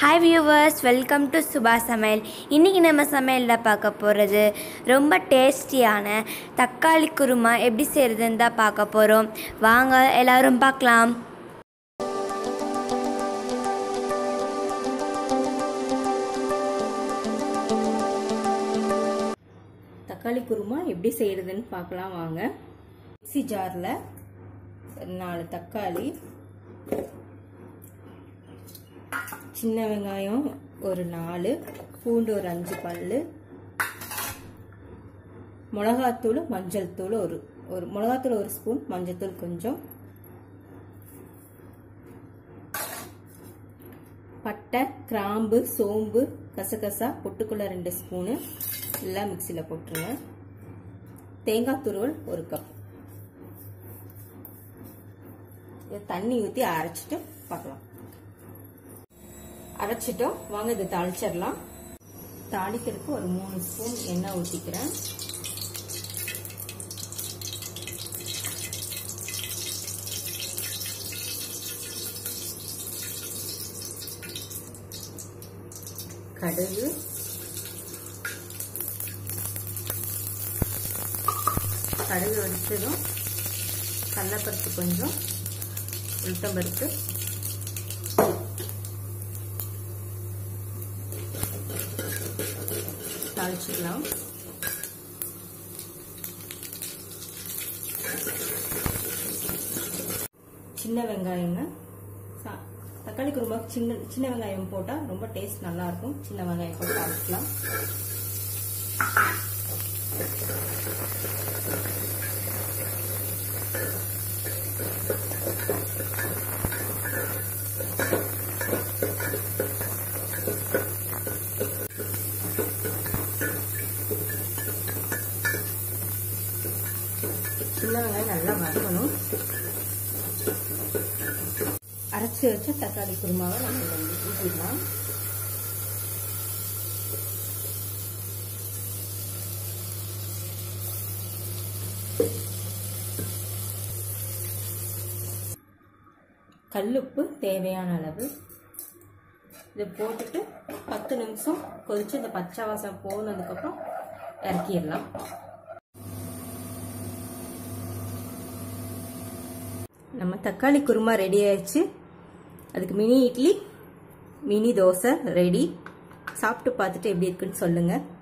Hi viewers, welcome to Subha Samaiyal. இன்னைக்கு நம்ம சமையல்ல பார்க்க போறது ரொம்ப டேஸ்டியான தக்காளி குருமா எப்படி செய்யறதுன்னு தான் பார்க்க போறோம். வாங்க எல்லாரும் பார்க்கலாம். தக்காளி குருமா எப்படி செய்யறதுன்னு பார்க்கலாம் வாங்க. மிக்ஸி ஜார்ல 4 தக்காளி, சின்ன வெங்காயம் ஒரு 4, பூண்டு ஒரு 5 பல்லு, மிளகாத்தூள், மஞ்சள் தூள் ஒரு மிளகாத்தூள் 1 ஸ்பூன், மஞ்சள் தூள் கொஞ்சம், பட்டை, கிராம்பு, சோம்பு, கசகசா, பொட்டுக்கடலை 2 ஸ்பூனு எல்லாம் மிக்சியில் போட்டுருங்க. தேங்காய் துருவல் 1 கப். தண்ணி ஊற்றி அரைச்சிட்டு பார்க்கலாம். அரைச்சிட்டோம், வாங்க இதை தாளிச்சிடலாம். தாளிக்கிறதுக்கு ஒரு 3 ஸ்பூன் எண்ணெய் ஊற்றிக்கிறேன். கடுகு, கடுகு வெடிச்சதும் கடலைப்பருப்பு கொஞ்சம், உளுத்தம்பருப்பு, தாளிச்சுக்கலாம். சின்ன வெங்காயங்க, தக்காளி குருமாக்கு சின்ன வெங்காயம் போட்டால் ரொம்ப டேஸ்ட் நல்லா இருக்கும். சின்ன வெங்காயம் போட்டு தாளிக்கலாம். சின்ன வெங்காயம் நல்லா வதக்கணும். அரைச்சி வச்ச தக்காளி குருமாவை நம்ம ஊற்றிடலாம். கல்லுப்பு தேவையான அளவு இதை போட்டுட்டு 10 நிமிஷம் கொதிச்சு இந்த பச்சை வாசம் போனதுக்கப்புறம் இறக்கிடலாம். நம்ம தக்காளி குருமா ரெடி ஆயிடுச்சு. அதுக்கு mini idli, mini dosa ready. சாப்பிட்டு பார்த்துட்டு எப்படி இருக்குன்னு சொல்லுங்க.